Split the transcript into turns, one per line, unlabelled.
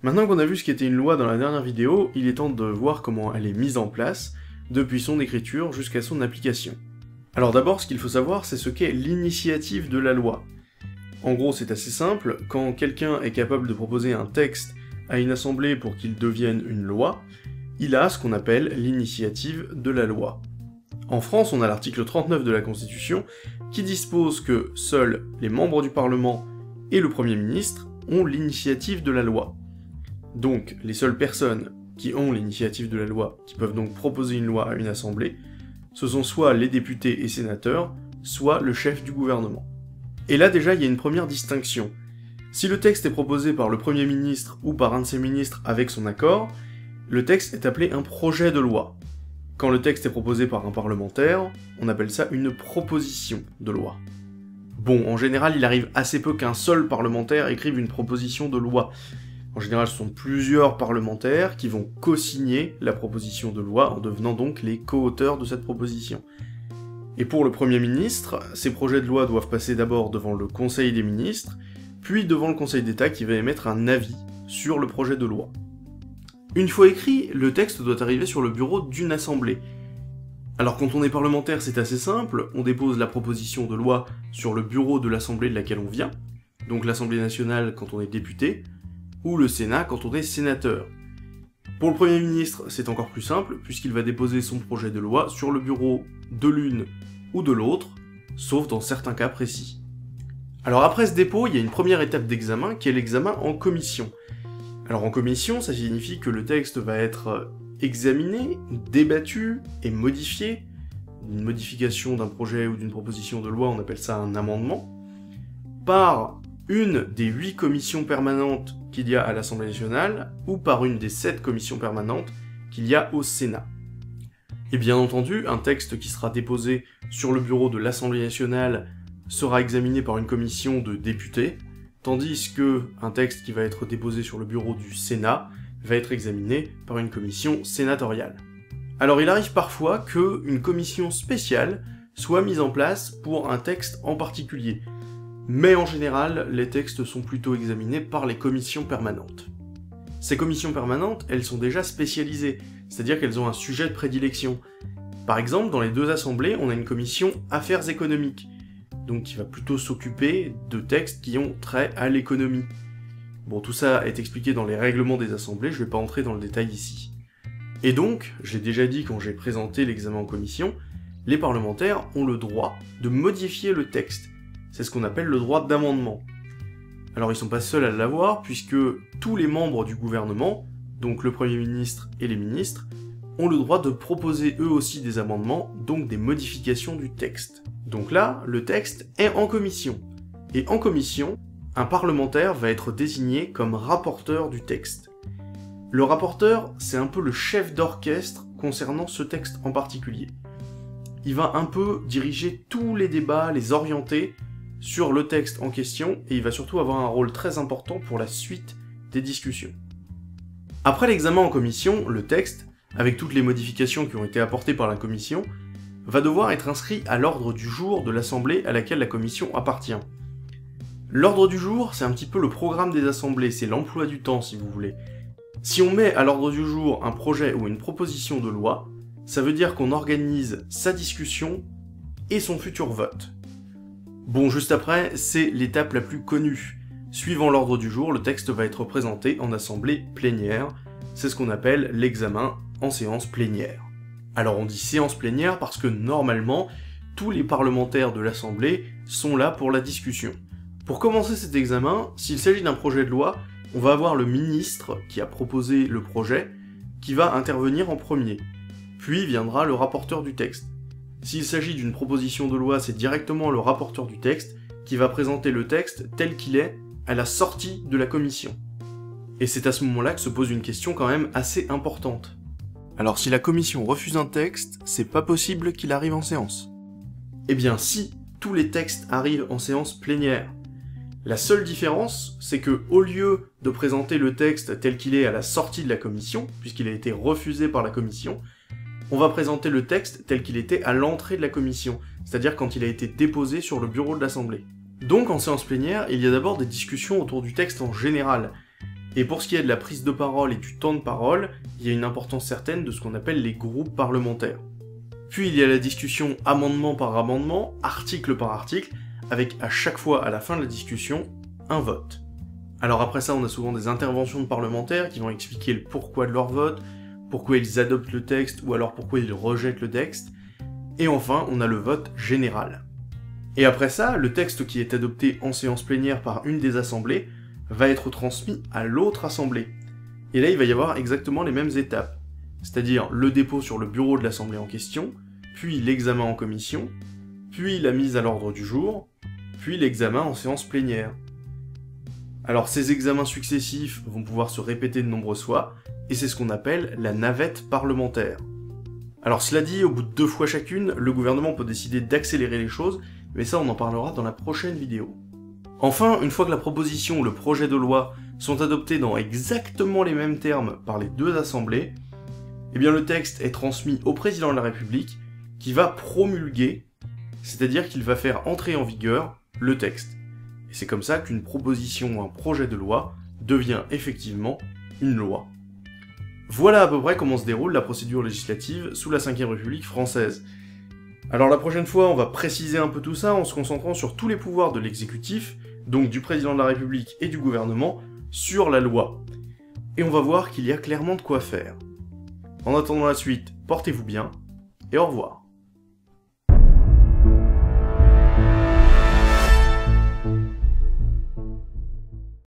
Maintenant qu'on a vu ce qu'était une loi dans la dernière vidéo, il est temps de voir comment elle est mise en place, depuis son écriture jusqu'à son application. Alors d'abord, ce qu'il faut savoir, c'est ce qu'est l'initiative de la loi. En gros, c'est assez simple, quand quelqu'un est capable de proposer un texte à une assemblée pour qu'il devienne une loi, il a ce qu'on appelle l'initiative de la loi. En France, on a l'article 39 de la Constitution qui dispose que seuls les membres du Parlement et le Premier ministre ont l'initiative de la loi. Donc, les seules personnes qui ont l'initiative de la loi, qui peuvent donc proposer une loi à une assemblée, ce sont soit les députés et sénateurs, soit le chef du gouvernement. Et là déjà, il y a une première distinction. Si le texte est proposé par le Premier ministre ou par un de ses ministres avec son accord, le texte est appelé un projet de loi. Quand le texte est proposé par un parlementaire, on appelle ça une proposition de loi. Bon, en général, il arrive assez peu qu'un seul parlementaire écrive une proposition de loi. En général, ce sont plusieurs parlementaires qui vont co-signer la proposition de loi en devenant donc les co-auteurs de cette proposition. Et pour le Premier ministre, ces projets de loi doivent passer d'abord devant le Conseil des ministres, puis devant le Conseil d'État qui va émettre un avis sur le projet de loi. Une fois écrit, le texte doit arriver sur le bureau d'une assemblée. Alors quand on est parlementaire, c'est assez simple, on dépose la proposition de loi sur le bureau de l'assemblée de laquelle on vient, donc l'Assemblée nationale quand on est député, ou le Sénat quand on est sénateur. Pour le Premier ministre, c'est encore plus simple, puisqu'il va déposer son projet de loi sur le bureau de l'une ou de l'autre, sauf dans certains cas précis. Alors après ce dépôt, il y a une première étape d'examen, qui est l'examen en commission. Alors en commission, ça signifie que le texte va être examiné, débattu et modifié. Une modification d'un projet ou d'une proposition de loi, on appelle ça un amendement, par une des 8 commissions permanentes qu'il y a à l'Assemblée nationale, ou par une des 7 commissions permanentes qu'il y a au Sénat. Et bien entendu, un texte qui sera déposé sur le bureau de l'Assemblée nationale sera examiné par une commission de députés, tandis que un texte qui va être déposé sur le bureau du Sénat va être examiné par une commission sénatoriale. Alors il arrive parfois qu'une commission spéciale soit mise en place pour un texte en particulier, mais en général, les textes sont plutôt examinés par les commissions permanentes. Ces commissions permanentes, elles sont déjà spécialisées, c'est-à-dire qu'elles ont un sujet de prédilection. Par exemple, dans les deux assemblées, on a une commission Affaires économiques, donc qui va plutôt s'occuper de textes qui ont trait à l'économie. Bon, tout ça est expliqué dans les règlements des assemblées, je vais pas entrer dans le détail ici. Et donc, j'ai déjà dit quand j'ai présenté l'examen en commission, les parlementaires ont le droit de modifier le texte. C'est ce qu'on appelle le droit d'amendement. Alors ils sont pas seuls à l'avoir, puisque tous les membres du gouvernement, donc le Premier ministre et les ministres, ont le droit de proposer eux aussi des amendements, donc des modifications du texte. Donc là, le texte est en commission. Et en commission, un parlementaire va être désigné comme rapporteur du texte. Le rapporteur, c'est un peu le chef d'orchestre concernant ce texte en particulier. Il va un peu diriger tous les débats, les orienter sur le texte en question, et il va surtout avoir un rôle très important pour la suite des discussions. Après l'examen en commission, le texte, avec toutes les modifications qui ont été apportées par la commission, va devoir être inscrit à l'ordre du jour de l'assemblée à laquelle la commission appartient. L'ordre du jour, c'est un petit peu le programme des assemblées, c'est l'emploi du temps si vous voulez. Si on met à l'ordre du jour un projet ou une proposition de loi, ça veut dire qu'on organise sa discussion et son futur vote. Bon, juste après, c'est l'étape la plus connue. Suivant l'ordre du jour, le texte va être présenté en assemblée plénière. C'est ce qu'on appelle l'examen en séance plénière. Alors on dit séance plénière parce que normalement, tous les parlementaires de l'assemblée sont là pour la discussion. Pour commencer cet examen, s'il s'agit d'un projet de loi, on va avoir le ministre qui a proposé le projet, qui va intervenir en premier. Puis viendra le rapporteur du texte. S'il s'agit d'une proposition de loi, c'est directement le rapporteur du texte qui va présenter le texte tel qu'il est à la sortie de la commission. Et c'est à ce moment-là que se pose une question quand même assez importante. Alors si la commission refuse un texte, c'est pas possible qu'il arrive en séance. Eh bien si, tous les textes arrivent en séance plénière. La seule différence, c'est que au lieu de présenter le texte tel qu'il est à la sortie de la commission, puisqu'il a été refusé par la commission, on va présenter le texte tel qu'il était à l'entrée de la commission, c'est-à-dire quand il a été déposé sur le bureau de l'Assemblée. Donc en séance plénière, il y a d'abord des discussions autour du texte en général. Et pour ce qui est de la prise de parole et du temps de parole, il y a une importance certaine de ce qu'on appelle les groupes parlementaires. Puis il y a la discussion amendement par amendement, article par article, avec à chaque fois à la fin de la discussion, un vote. Alors après ça, on a souvent des interventions de parlementaires qui vont expliquer le pourquoi de leur vote, pourquoi ils adoptent le texte ou alors pourquoi ils rejettent le texte. Et enfin, on a le vote général. Et après ça, le texte qui est adopté en séance plénière par une des assemblées va être transmis à l'autre assemblée. Et là, il va y avoir exactement les mêmes étapes. C'est-à-dire le dépôt sur le bureau de l'assemblée en question, puis l'examen en commission, puis la mise à l'ordre du jour, puis l'examen en séance plénière. Alors ces examens successifs vont pouvoir se répéter de nombreuses fois, et c'est ce qu'on appelle la navette parlementaire. Alors cela dit, au bout de 2 fois chacune, le gouvernement peut décider d'accélérer les choses, mais ça on en parlera dans la prochaine vidéo. Enfin, une fois que la proposition ou le projet de loi sont adoptés dans exactement les mêmes termes par les 2 assemblées, eh bien le texte est transmis au président de la République, qui va promulguer, c'est-à-dire qu'il va faire entrer en vigueur le texte. Et c'est comme ça qu'une proposition ou un projet de loi devient effectivement une loi. Voilà à peu près comment se déroule la procédure législative sous la Ve République française. Alors la prochaine fois, on va préciser un peu tout ça en se concentrant sur tous les pouvoirs de l'exécutif, donc du président de la République et du gouvernement, sur la loi. Et on va voir qu'il y a clairement de quoi faire. En attendant la suite, portez-vous bien, et au revoir.